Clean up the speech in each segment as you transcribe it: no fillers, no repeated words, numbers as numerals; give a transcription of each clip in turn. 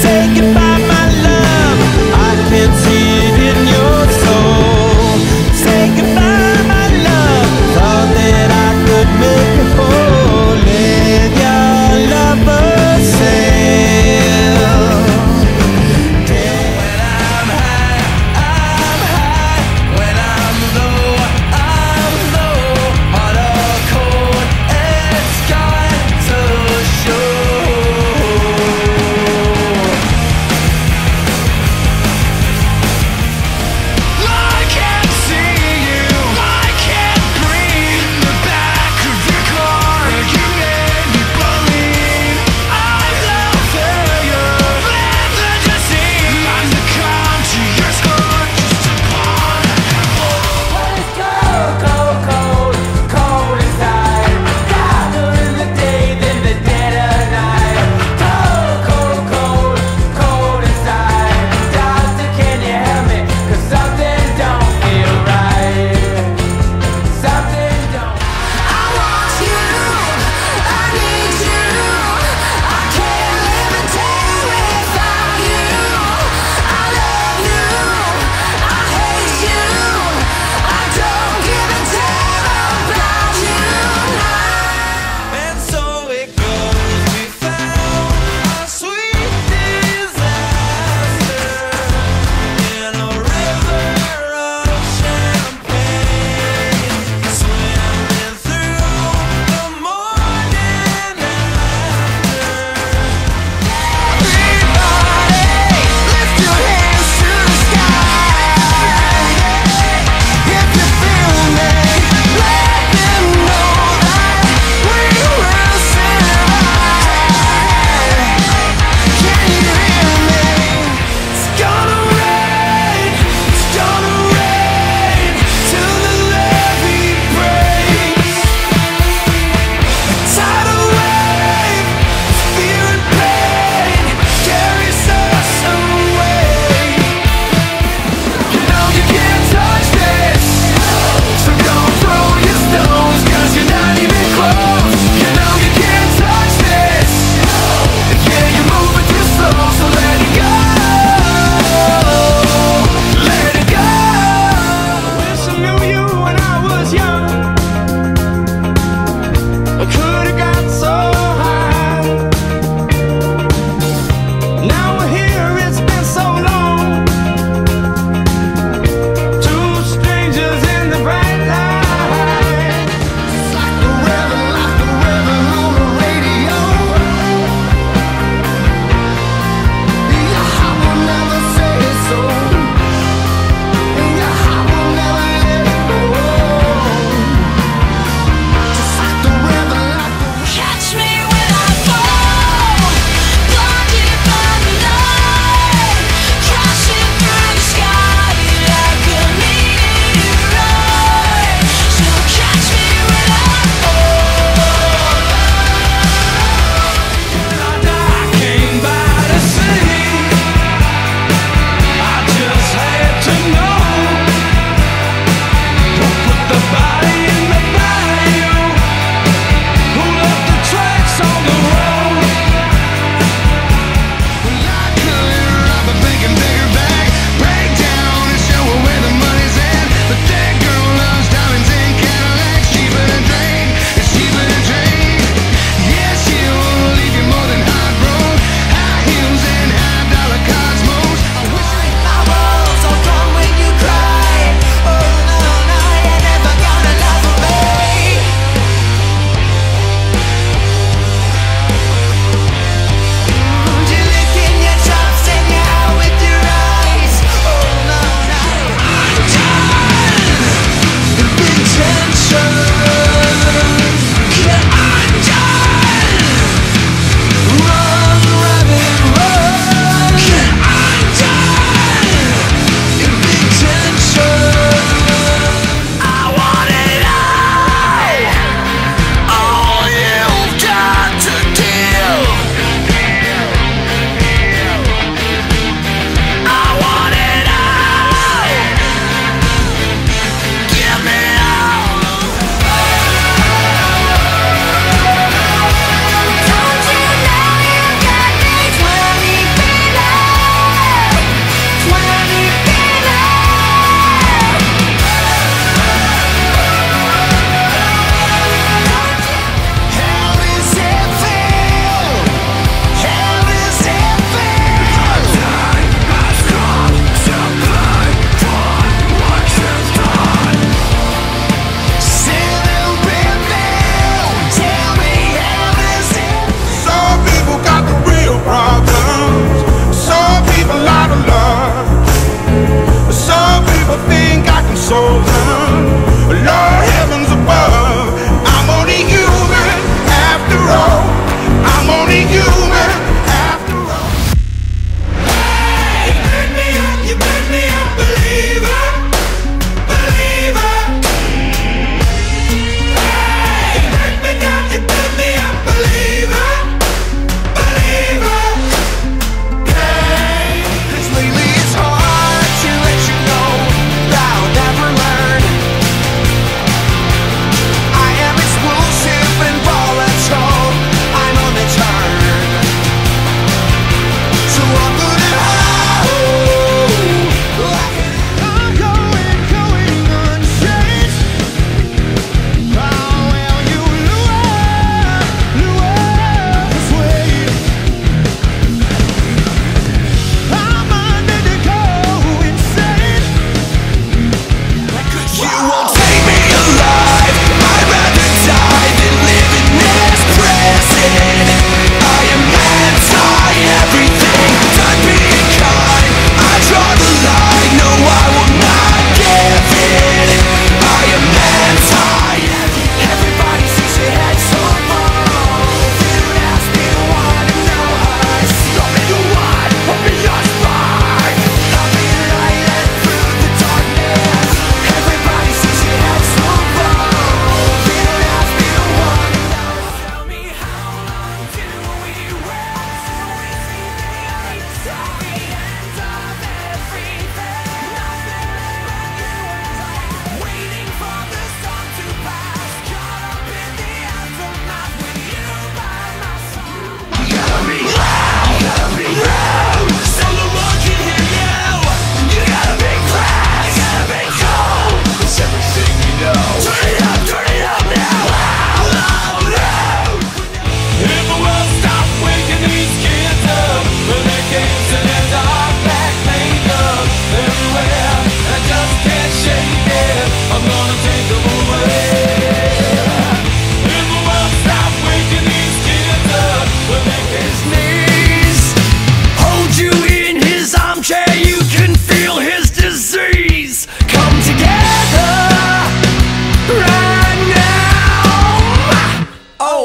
Say goodbye, my love, I can see it in your soul. Say goodbye, my love, thought that I could make you whole. Let your lover sail. When I'm high, when I'm low, hot or cold, it's got to show.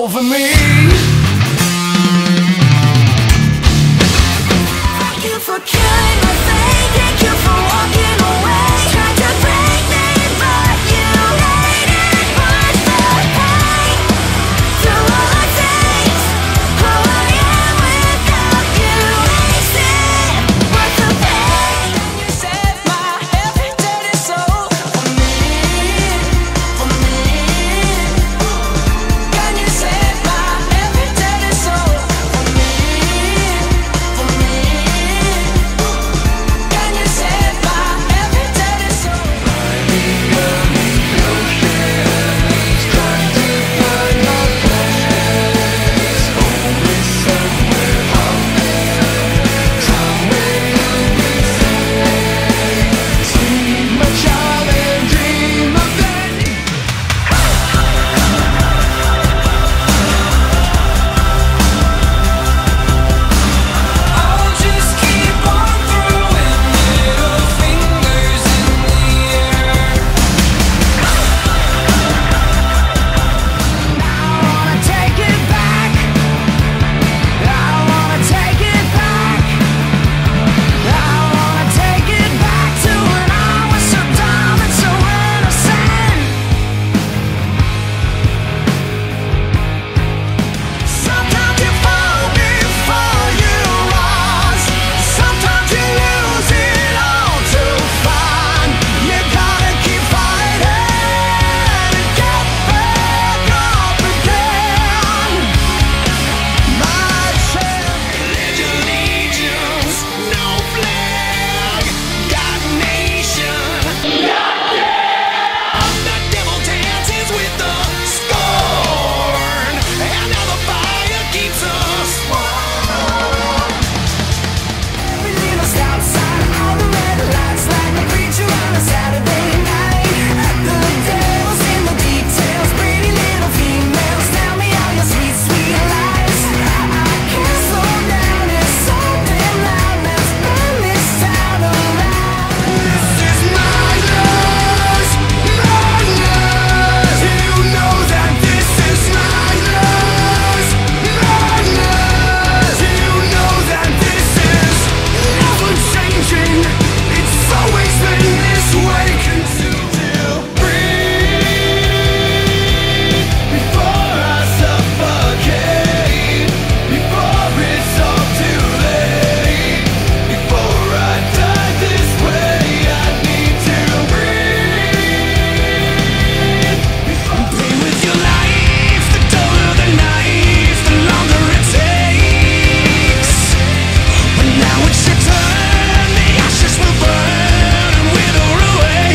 over me. Thank you for killing my faith. Thank you for walking away. Tried to break me, but you hated much the pain. Through all the things, how I am without you. Wasted worth the pain. You set my heavy dirty soul for me, for me. Can you set my heavy dirty soul for me, for me? Can you set my heavy dirty soul? I'll just keep on throwing middle fingers in the air. I wanna take it back. I wanna take it back. I wanna take it back to when I was so dumb and so innocent. Sometimes you fall before you rise. Sometimes you lose it all to find. You gotta keep fighting and get back up again. My pledge allegiance, no flag, God nation. The devil dances with the scorn, and now the fire keeps us warm. We leave us outside all the red lights like a preacher on a Saturday night. The devil's in the details, pretty little females. Tell me all your sweet, sweet lies. I can't slow down, it's so damn loud. Let's burn this town around. This is madness, madness. You know that this is madness, madness. You know that this is never changing. It's always been this way. Continue to breathe before I suffocate. Before it's all too late. Before I die this way, I need to breathe. Play with your life, the duller the knife, the longer it takes. But now it's your turn, the ashes will burn and wither away,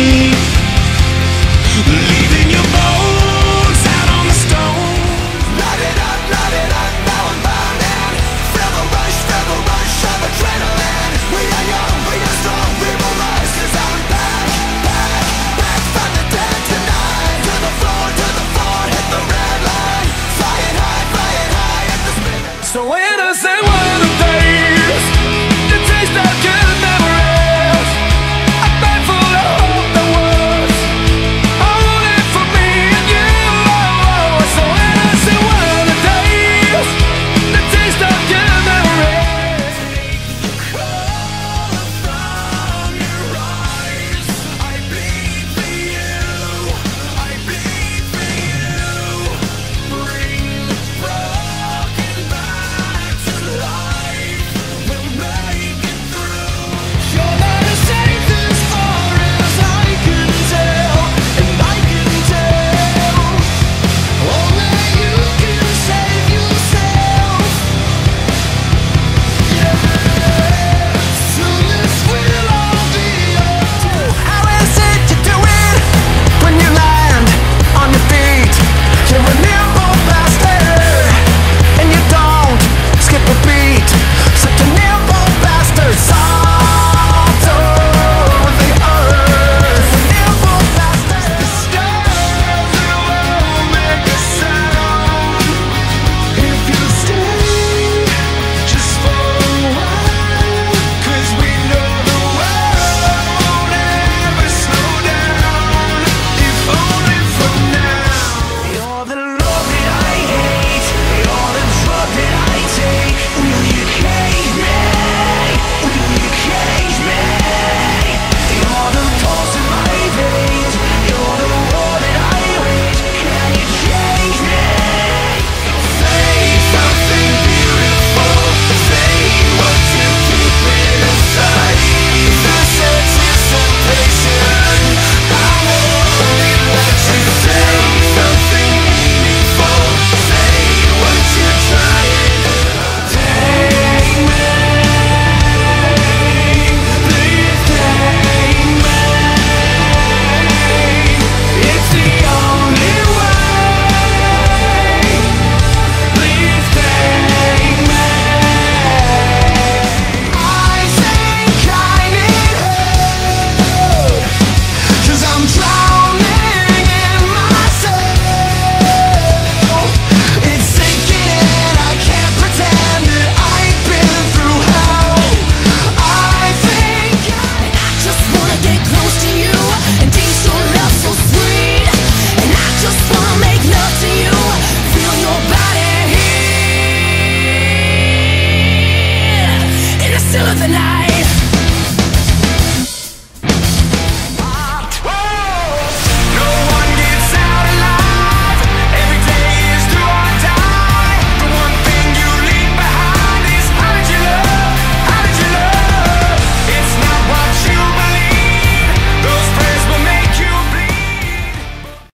leaving your bones out on the stone. Light it up, now I'm burning. Feel the rush of adrenaline. We are young, we are strong, we will rise. 'Cause I'm back from the dead tonight. To the floor, hit the red line. Flying high at the spin. So when I say